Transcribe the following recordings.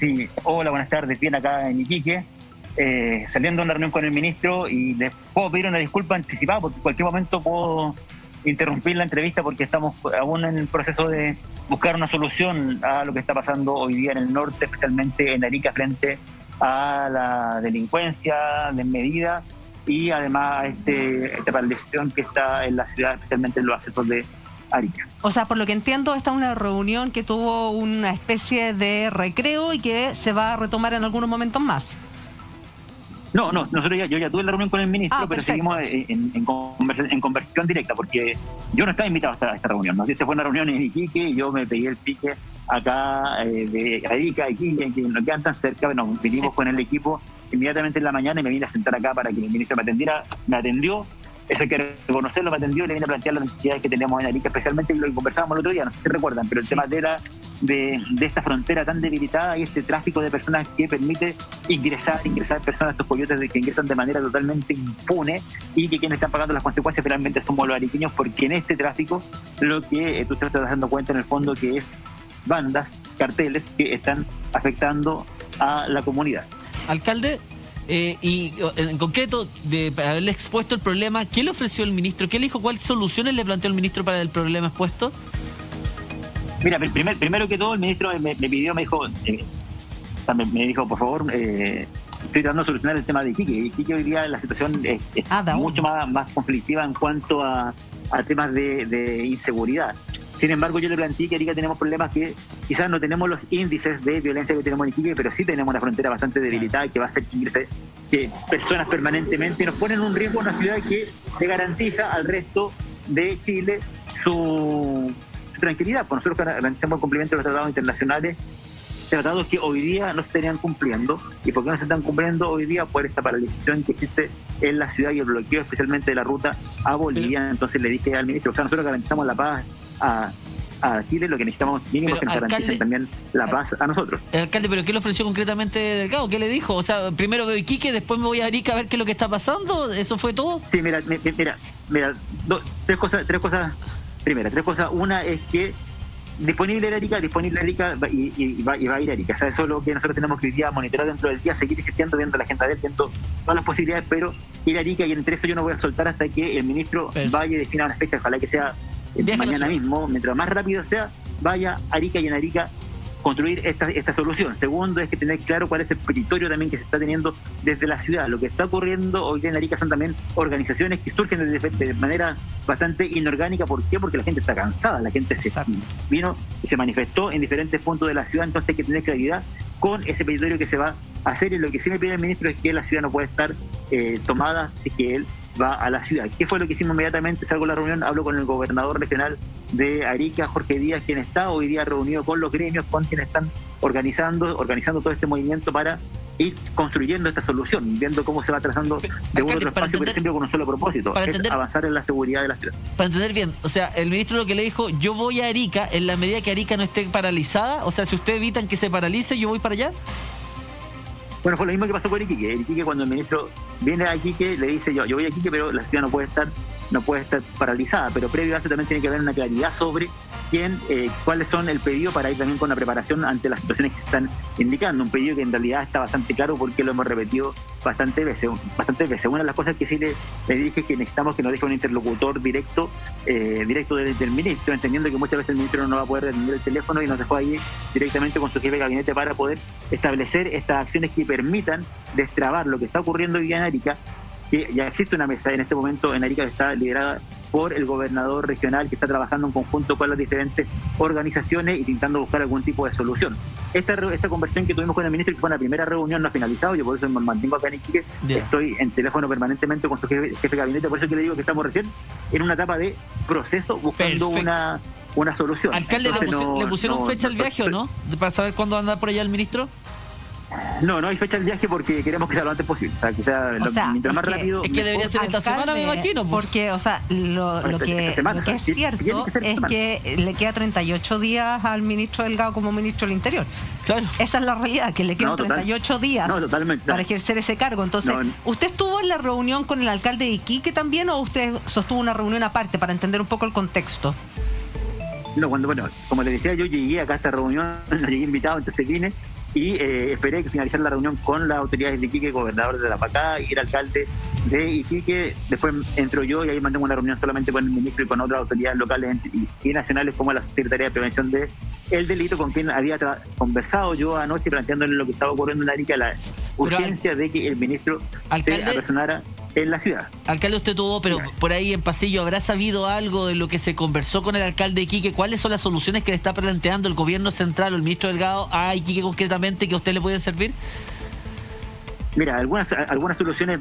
Sí, hola, buenas tardes. Bien, acá en Iquique, saliendo de una reunión con el ministro, y les puedo pedir una disculpa anticipada porque en cualquier momento puedo interrumpir la entrevista porque estamos aún en el proceso de buscar una solución a lo que está pasando hoy día en el norte, especialmente en Arica, frente a la delincuencia desmedida y además a esta paralización que está en la ciudad, especialmente en los accesos de Arica. O sea, por lo que entiendo, esta es una reunión que tuvo una especie de recreo y que se va a retomar en algunos momentos más. No, yo ya tuve la reunión con el ministro, pero perfecto. seguimos en conversación directa, porque yo no estaba invitado a esta reunión, ¿no? Esta fue una reunión en Iquique y yo me pedí el pique acá de Arica, Iquique, que nos quedan tan cerca. Nos vinimos con el equipo inmediatamente en la mañana y me vine a sentar acá para que el ministro me atendiera. Me atendió, eso hay que reconocerlo, me atendió y le vine a plantear las necesidades que teníamos en Arica, especialmente lo que conversábamos el otro día, no sé si recuerdan, pero el tema de esta frontera tan debilitada y este tráfico de personas que permite ingresar personas, estos coyotes que ingresan de manera totalmente impune, y que quienes están pagando las consecuencias finalmente somos los ariqueños, porque en este tráfico lo que tú te estás dando cuenta en el fondo que es bandas, carteles que están afectando a la comunidad. Alcalde, y en concreto, de haberle expuesto el problema, ¿qué le ofreció el ministro? ¿Qué le dijo? ¿Cuáles soluciones le planteó el ministro para el problema expuesto? Mira, primero que todo, el ministro me pidió, me dijo, por favor, estoy tratando de solucionar el tema de Iquique. Iquique hoy día la situación es mucho más conflictiva en cuanto a temas de inseguridad. Sin embargo, yo le planteé que Arica tenemos problemas que quizás no tenemos los índices de violencia que tenemos en Iquique, pero sí tenemos una frontera bastante debilitada que va a hacer que ingrese personas permanentemente y nos ponen en un riesgo una ciudad que le garantiza al resto de Chile su tranquilidad. Pues nosotros garantizamos el cumplimiento de los tratados internacionales, tratados que hoy día no se estarían cumpliendo. ¿Y por qué no se están cumpliendo hoy día? Por esta paralización que existe en la ciudad y el bloqueo especialmente de la ruta a Bolivia. Entonces le dije al ministro, o sea, nosotros garantizamos la paz a Chile, lo que necesitamos mínimo es que nos garanticen también la paz a nosotros. Alcalde, ¿pero qué le ofreció concretamente Delgado? ¿Qué le dijo? O sea, primero veo Iquique, después me voy a Arica a ver qué es lo que está pasando. ¿Eso fue todo? Sí, mira, tres cosas. Primera, una es que disponible en Arica y va a ir a Arica. O sea, eso es lo que nosotros tenemos que hoy día monitorar dentro del día, seguir insistiendo, viendo la agenda de él, viendo todas las posibilidades, pero ir a Arica, y entre eso yo no voy a soltar hasta que el ministro vaya y defina una fecha, ojalá que sea mañana mismo, mientras más rápido sea, vaya a Arica y en Arica construir esta solución. Segundo, es que tener claro cuál es el territorio también que se está teniendo desde la ciudad. Lo que está ocurriendo hoy día en Arica son también organizaciones que surgen de manera bastante inorgánica. ¿Por qué? Porque la gente está cansada, la gente se vino y se manifestó en diferentes puntos de la ciudad, entonces hay que tener claridad con ese territorio que se va a hacer, y lo que sí me pide el ministro es que la ciudad no puede estar tomada si es que él va a la ciudad. ¿Qué fue lo que hicimos inmediatamente? Salgo de la reunión, hablo con el gobernador regional de Arica, Jorge Díaz, quien está hoy día reunido con los gremios, con quienes están organizando todo este movimiento para ir construyendo esta solución, viendo cómo se va trazando de un otro espacio, pero siempre con un solo propósito, es avanzar en la seguridad de la ciudad. Para entender bien, o sea, el ministro lo que le dijo, yo voy a Arica en la medida que Arica no esté paralizada, o sea, si ustedes evitan que se paralice, yo voy para allá. Bueno, fue lo mismo que pasó con Iquique. Iquique, cuando el ministro viene a Iquique, le dice yo voy a Iquique, pero la ciudad no puede estar paralizada. Pero previo a eso también tiene que haber una claridad sobre cuáles son el pedido, para ir también con la preparación ante las situaciones que se están indicando. Un pedido que en realidad está bastante claro porque lo hemos repetido bastantes veces. Una de las cosas que sí le dije es que necesitamos que nos deje un interlocutor directo del ministro, entendiendo que muchas veces el ministro no va a poder atender el teléfono, y nos dejó ahí directamente con su jefe de gabinete para poder establecer estas acciones que permitan destrabar lo que está ocurriendo hoy día en Arica. Que ya existe una mesa en este momento en Arica que está liderada por el gobernador regional, que está trabajando en conjunto con las diferentes organizaciones y intentando buscar algún tipo de solución. Esta conversación que tuvimos con el ministro, que fue una primera reunión, no ha finalizado. Yo por eso me mantengo acá en Iquique. Estoy en teléfono permanentemente con su jefe de gabinete, por eso que le digo que estamos recién en una etapa de proceso buscando una solución. Alcalde, entonces, ¿le pusieron fecha al viaje o no? ¿Para saber cuándo anda por allá el ministro? No hay fecha del viaje porque queremos que sea lo antes posible. O sea, que sea mientras más rápido. Es que debería ser esta semana, me imagino. Porque, o sea, lo que es cierto es que le queda 38 días al ministro Delgado como ministro del Interior. Claro. Esa es la realidad, que le quedan 38 días para ejercer ese cargo. Entonces, ¿usted estuvo en la reunión con el alcalde de Iquique también, o usted sostuvo una reunión aparte para entender un poco el contexto? No, como le decía, yo llegué acá a esta reunión, no llegué invitado, entonces vine y esperé que finalizara la reunión con las autoridades de Iquique, gobernador de Tarapacá y el alcalde de Iquique. Después entro yo y ahí mantengo una reunión solamente con el ministro y con otras autoridades locales y nacionales, como la Secretaría de Prevención del Delito, con quien había conversado yo anoche, planteándole lo que estaba ocurriendo en Arica, la urgencia de que el ministro se apersonara en la ciudad. Alcalde, usted tuvo, pero por ahí en pasillo, ¿habrá sabido algo de lo que se conversó con el alcalde de Iquique? ¿Cuáles son las soluciones que le está planteando el gobierno central o el ministro Delgado a Iquique concretamente que a usted le pueden servir? Mira, algunas soluciones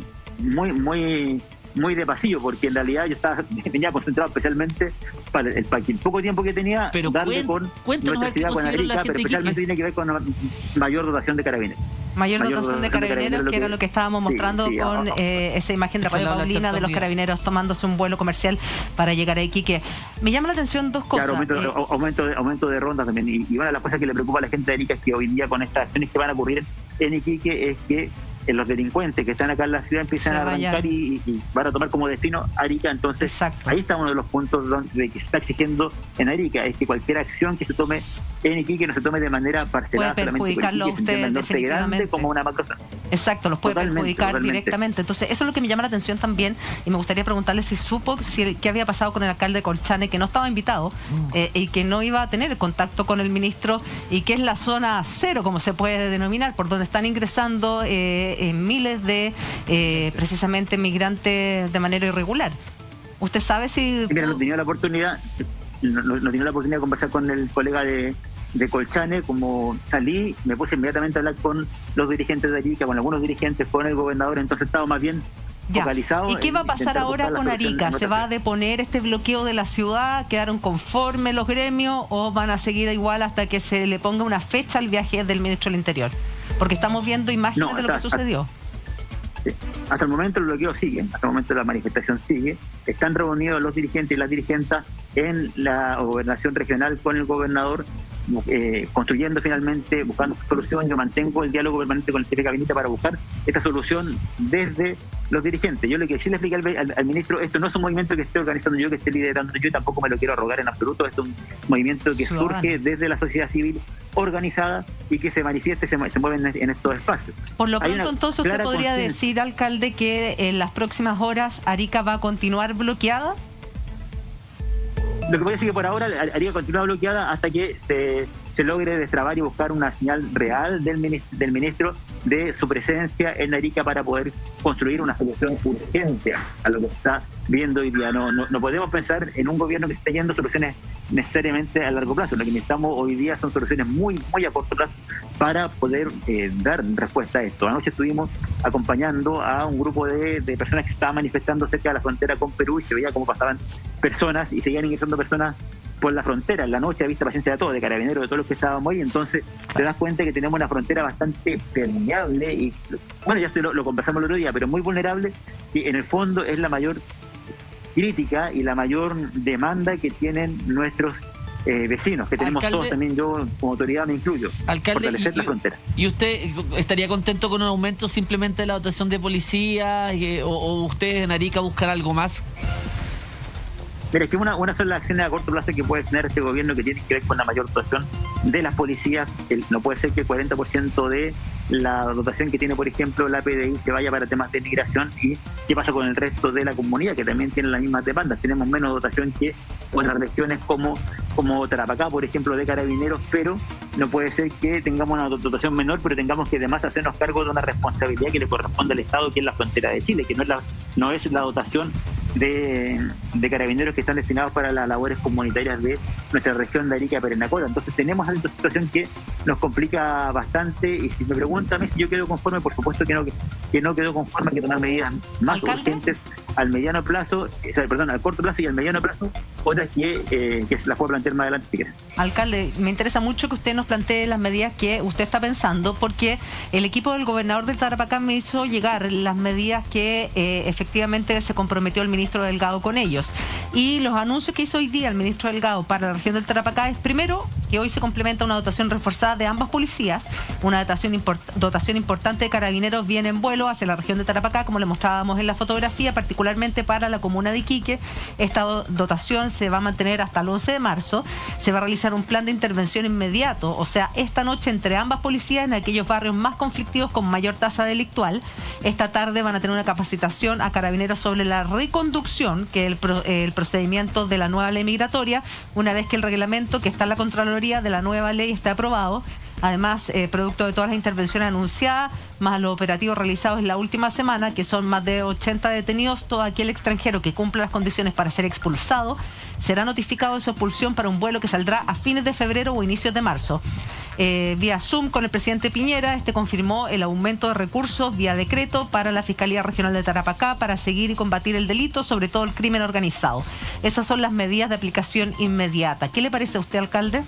muy de pasillo, porque en realidad yo venía concentrado especialmente para el poco tiempo que tenía, pero darle con nuestra ciudad, con Arica, pero especialmente tiene que ver con mayor dotación de carabineros. Mayor dotación de carabineros, que era lo que estábamos mostrando con esa imagen de Radio Paulina de los carabineros tomándose un vuelo comercial para llegar a Iquique. Me llama la atención dos cosas. Claro, aumento de rondas también. Y una de las cosas que le preocupa a la gente de Arica es que hoy día, con estas acciones que van a ocurrir en Iquique, es que los delincuentes que están acá en la ciudad empiezan a arrancar y van a tomar como destino Arica. Entonces, ahí está uno de los puntos donde que se está exigiendo en Arica, es que cualquier acción que se tome en Iquique no se tome de manera parcelada. Puede perjudicarlo a ustedes definitivamente. Como una macrozona. Exacto, los puede perjudicar directamente. Entonces, eso es lo que me llama la atención también, y me gustaría preguntarle si supo qué había pasado con el alcalde de Colchane, que no estaba invitado y que no iba a tener contacto con el ministro, y que es la zona cero, como se puede denominar, por donde están ingresando miles de precisamente migrantes de manera irregular. ¿Usted sabe si...? Mira, no tenía la oportunidad de conversar con el colega de Colchane. Como salí, me puse inmediatamente a hablar con los dirigentes de Arica, con algunos dirigentes, con el gobernador. Entonces estaba más bien focalizado. ¿Y qué va a pasar ahora con Arica? ¿Se va a deponer este bloqueo de la ciudad? ¿Quedaron conformes los gremios o van a seguir igual hasta que se le ponga una fecha al viaje del ministro del Interior? Porque estamos viendo imágenes de lo que sucedió. Hasta el momento el bloqueo sigue, hasta el momento la manifestación sigue. Están reunidos los dirigentes y las dirigentas en la gobernación regional con el gobernador, construyendo finalmente, buscando solución. Yo mantengo el diálogo permanente con el jefe de gabinete para buscar esta solución desde los dirigentes. Yo le expliqué al ministro, esto no es un movimiento que esté organizando yo, que esté liderando yo, tampoco me lo quiero arrogar en absoluto. Esto es un movimiento que surge desde la sociedad civil organizada y que se manifiesta y se mueve en estos espacios. Por lo pronto, entonces, usted podría decir, alcalde, que en las próximas horas Arica va a continuar bloqueada. Lo que puede decir que por ahora Arica continúa bloqueada hasta que se logre destrabar y buscar una señal real del ministro de su presencia en Arica para poder construir una solución urgente a lo que está viendo hoy día. No podemos pensar en un gobierno que esté yendo soluciones necesariamente a largo plazo. Lo que necesitamos hoy día son soluciones muy a corto plazo para poder dar respuesta a esto. Anoche estuvimos acompañando a un grupo de personas que estaban manifestando cerca de la frontera con Perú y se veía cómo pasaban personas y seguían ingresando personas por la frontera. En la noche, a vista paciencia de todos, de carabineros, de todos los que estábamos ahí. Entonces te das cuenta que tenemos una frontera bastante permeable y, bueno, ya lo conversamos el otro día, pero muy vulnerable, y en el fondo es la mayor crítica y la mayor demanda que tienen nuestros vecinos, que tenemos, alcalde, todos, también yo como autoridad me incluyo, alcalde, fortalecer la frontera. ¿Y usted estaría contento con un aumento simplemente de la dotación de policía o ustedes en Arica buscar algo más? Mira, es que una son las acciones a corto plazo que puede tener este gobierno, que tiene que ver con la mayor dotación de las policías. No puede ser que el 40% de la dotación que tiene, por ejemplo, la PDI se vaya para temas de migración. ¿Y qué pasa con el resto de la comunidad, que también tiene las mismas demandas? Tenemos menos dotación que otras regiones como Tarapacá, por ejemplo, de carabineros, pero no puede ser que tengamos una dotación menor, pero tengamos que además hacernos cargo de una responsabilidad que le corresponde al Estado, que es la frontera de Chile, que no es la dotación de carabineros que están destinados para las labores comunitarias de nuestra región de Arica y Parinacota. Entonces tenemos esta situación que nos complica bastante, y si me preguntan a mí si yo quedo conforme, por supuesto que no quedo conforme, hay que tomar medidas más urgentes al corto plazo y al mediano plazo, otras que las puedo plantear más adelante si quieren. Alcalde, me interesa mucho que usted nos plantee las medidas que usted está pensando, porque el equipo del gobernador del Tarapacá me hizo llegar las medidas que efectivamente se comprometió el ministro Delgado con ellos. Y los anuncios que hizo hoy día el ministro Delgado para la región del Tarapacá es, primero, que hoy se complementa una dotación reforzada de ambas policías, una dotación importante de carabineros viene en vuelo hacia la región de Tarapacá, como le mostrábamos en la fotografía, particularmente para la comuna de Iquique. Esta dotación se va a mantener hasta el 11 de marzo. Se va a realizar un plan de intervención inmediato, o sea, esta noche entre ambas policías en aquellos barrios más conflictivos con mayor tasa delictual. Esta tarde van a tener una capacitación a carabineros sobre la reconducción, que es el procedimiento de la nueva ley migratoria, una vez que el reglamento que está en la Contraloría de la nueva ley está aprobado. Además, producto de todas las intervenciones anunciadas, más los operativos realizados en la última semana, que son más de 80 detenidos, todo aquel extranjero que cumpla las condiciones para ser expulsado, será notificado de su expulsión para un vuelo que saldrá a fines de febrero o inicios de marzo. Vía Zoom con el presidente Piñera, confirmó el aumento de recursos vía decreto para la Fiscalía Regional de Tarapacá para seguir y combatir el delito, sobre todo el crimen organizado. Esas son las medidas de aplicación inmediata. ¿Qué le parece a usted, alcalde?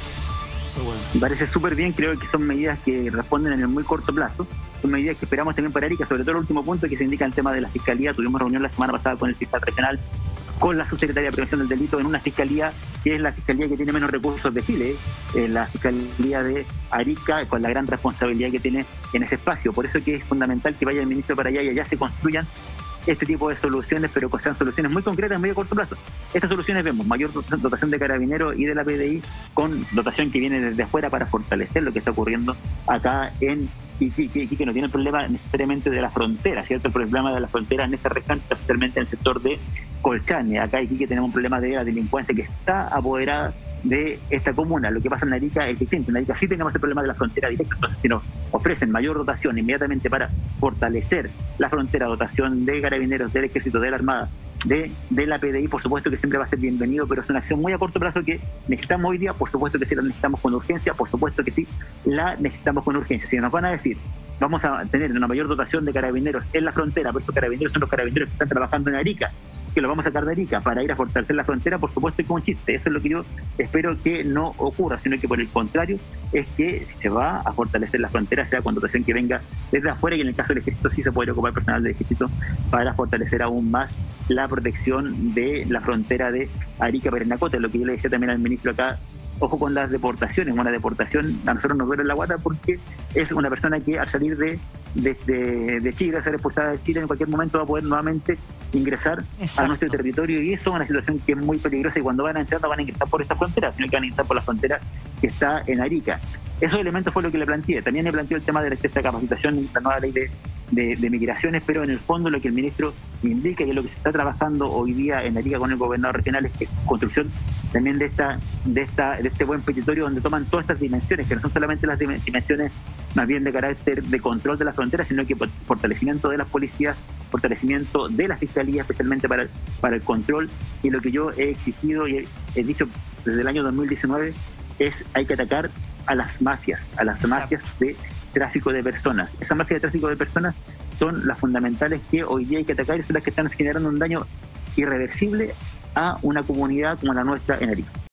Me parece súper bien, creo que son medidas que responden en el muy corto plazo, son medidas que esperamos también para Arica, sobre todo el último punto que se indica el tema de la Fiscalía. Tuvimos reunión la semana pasada con el fiscal regional, con la subsecretaria de Prevención del Delito, en una fiscalía que es la fiscalía que tiene menos recursos de Chile, la Fiscalía de Arica, con la gran responsabilidad que tiene en ese espacio. Por eso que es fundamental que vaya el ministro para allá y allá se construyan este tipo de soluciones, pero que sean soluciones muy concretas en medio y corto plazo. Estas soluciones vemos mayor dotación de carabineros y de la PDI, con dotación que viene desde afuera para fortalecer lo que está ocurriendo acá en Iquique, que no tiene el problema necesariamente de la frontera, ¿cierto? El problema de la frontera en esta región, especialmente en el sector de Colchane. Acá en Iquique tenemos un problema de la delincuencia que está apoderada de esta comuna. Lo que pasa en Arica es distinto. En Arica sí tenemos el problema de la frontera directa, entonces si nos ofrecen mayor dotación inmediatamente para fortalecer la frontera, dotación de carabineros, del ejército, de la armada, de la PDI, por supuesto que siempre va a ser bienvenido, pero es una acción muy a corto plazo que necesitamos hoy día. Por supuesto que sí la necesitamos con urgencia, por supuesto que sí la necesitamos con urgencia. Si nos van a decir vamos a tener una mayor dotación de carabineros en la frontera, pero estos carabineros son los carabineros que están trabajando en Arica, que lo vamos a sacar de Arica para ir a fortalecer la frontera, por supuesto que es un chiste. Eso es lo que yo espero que no ocurra, sino que por el contrario es que si se va a fortalecer la frontera sea con dotación que venga desde afuera, y en el caso del ejército sí se puede ocupar personal del ejército para fortalecer aún más la protección de la frontera de Arica-Parinacota. Lo que yo le decía también al ministro acá, ojo con las deportaciones. Una deportación a nosotros nos duele la guata porque es una persona que al salir de Chile, al ser expulsada de Chile, en cualquier momento va a poder nuevamente ingresar a nuestro territorio, y eso es una situación que es muy peligrosa, y cuando van a entrar no van a ingresar por esta frontera, sino que van a ingresar por la frontera que está en Arica. Esos elementos fue lo que le planteé. También le planteé el tema de esta capacitación y la nueva ley de migraciones, pero en el fondo lo que el ministro indica y lo que se está trabajando hoy día en Arica con el gobernador regional es que construcción también de este buen petitorio, donde toman todas estas dimensiones, que no son solamente las dimensiones más bien de carácter de control de las fronteras, sino que fortalecimiento de las policías, fortalecimiento de la fiscalía, especialmente para el control. Y lo que yo he exigido y he dicho desde el año 2019 es: hay que atacar a las mafias de tráfico de personas. Esas mafias de tráfico de personas son las fundamentales que hoy día hay que atacar, y son las que están generando un daño irreversible a una comunidad como la nuestra en Arica.